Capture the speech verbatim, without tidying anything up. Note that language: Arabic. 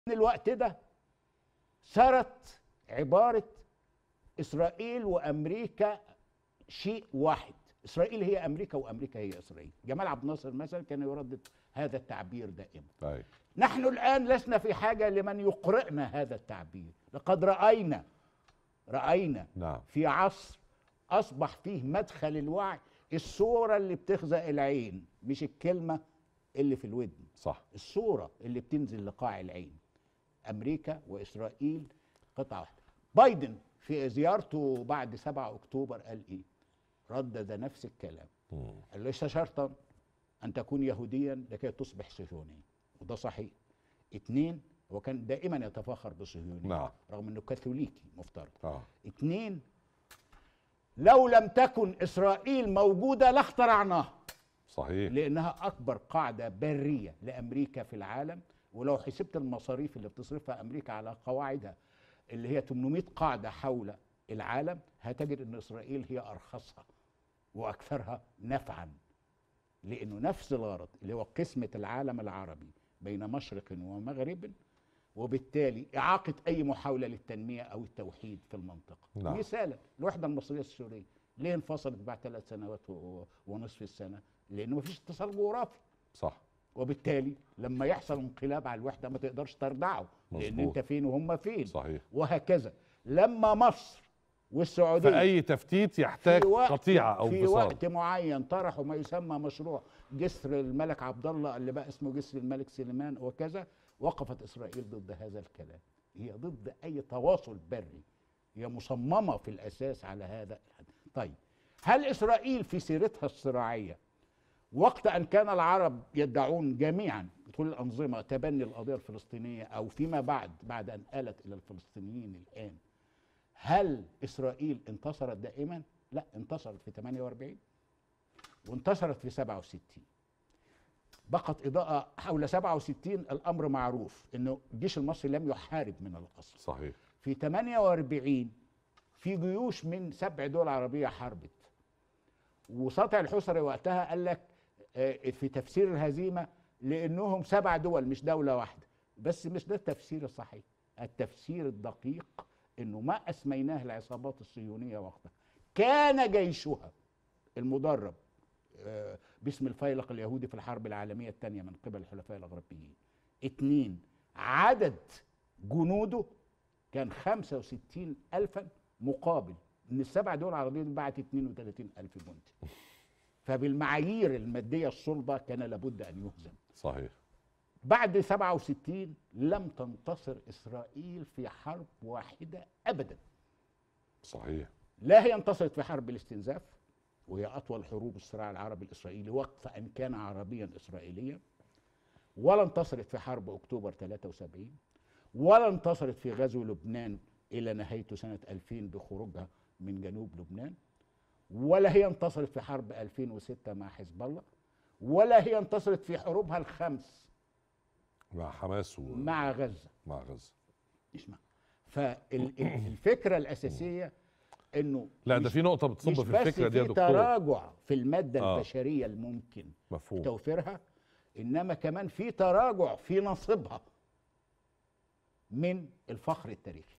الوقت ده صارت عبارة إسرائيل وأمريكا شيء واحد. إسرائيل هي أمريكا وأمريكا هي إسرائيل. جمال عبد الناصر مثلا كان يردد هذا التعبير دائما. أي. نحن الآن لسنا في حاجة لمن يقرئنا هذا التعبير. لقد رأينا رأينا نعم. في عصر أصبح فيه مدخل الوعي الصورة اللي بتخزق العين، مش الكلمة اللي في الودن. صح. الصورة اللي بتنزل لقاع العين. أمريكا وإسرائيل قطعة واحدة. بايدن في زيارته بعد سبعة أكتوبر قال إيه؟ ردد نفس الكلام. مم. قال ليس شرطا أن تكون يهوديا لكي تصبح صهيونيا، وده صحيح. اتنين، هو كان دائما يتفاخر بصهيونية. نعم. رغم أنه كاثوليكي مفترض. آه. اتنين، لو لم تكن إسرائيل موجودة لاخترعناها. صحيح. لأنها أكبر قاعدة برية لأمريكا في العالم، ولو حسبت المصاريف اللي بتصرفها أمريكا على قواعدها اللي هي ثمانمائة قاعدة حول العالم، هتجد أن إسرائيل هي أرخصها وأكثرها نفعا، لأنه نفس الغرض اللي هو قسمة العالم العربي بين مشرق ومغرب، وبالتالي إعاقة أي محاولة للتنمية أو التوحيد في المنطقة. نعم. مثالا الوحدة المصرية السورية ليه انفصلت بعد ثلاث سنوات ونصف السنة؟ لأنه مفيش اتصال جغرافي. صح. وبالتالي لما يحصل انقلاب على الوحدة ما تقدرش تردعه، لأن مظبوط. أنت فين وهم فين. صحيح. وهكذا لما مصر والسعودية فأي تفتيت يحتاج قطيعة أو في انفصال. وقت معين طرحوا ما يسمى مشروع جسر الملك عبد الله اللي بقى اسمه جسر الملك سليمان وكذا، وقفت إسرائيل ضد هذا الكلام. هي ضد أي تواصل بري، هي مصممة في الأساس على هذا. طيب، هل إسرائيل في سيرتها الصراعية وقت أن كان العرب يدعون جميعا طول الأنظمة تبني القضية الفلسطينية، أو فيما بعد بعد أن آلت إلى الفلسطينيين الآن، هل إسرائيل انتصرت دائما؟ لا، انتصرت في ثمانية وأربعين وانتصرت في سبعة وستين. بقت إضاءة حول سبعة وستين الأمر معروف إنه الجيش المصري لم يحارب من الأصل. صحيح. في ثمانية وأربعين في جيوش من سبع دول عربية حاربت، وسطع الحسري وقتها قال لك في تفسير الهزيمة لأنهم سبع دول مش دولة واحدة. بس مش ده التفسير الصحيح. التفسير الدقيق إنه ما أسميناه العصابات الصهيونية وقتها كان جيشها المدرب باسم الفيلق اليهودي في الحرب العالمية الثانية من قبل الحلفاء الغربيين. اتنين، عدد جنوده كان خمسة وستين ألفا، مقابل ان السبع دول العربية بعت اثنين وثلاثين ألف جندي. فبالمعايير المادية الصلبة كان لابد أن يهزم. صحيح. بعد سبعة وستين لم تنتصر إسرائيل في حرب واحدة أبدا. صحيح. لا هي انتصرت في حرب الاستنزاف، وهي أطول حروب الصراع العربي الإسرائيلي وقت أن كان عربيا إسرائيليا، ولا انتصرت في حرب أكتوبر ثلاثة وسبعين، ولا انتصرت في غزو لبنان إلى نهايته سنة ألفين بخروجها من جنوب لبنان، ولا هي انتصرت في حرب ألفين وستة مع حزب الله، ولا هي انتصرت في حروبها الخمس مع حماس و... مع غزة. مع غزة. اسمع، فالفكرة الأساسية انه لا، ده في نقطة بتصب في الفكرة دي يا دكتور. في تراجع في المادة آه. البشرية الممكن مفهوم توفيرها، انما كمان في تراجع في نصيبها من الفخر التاريخي.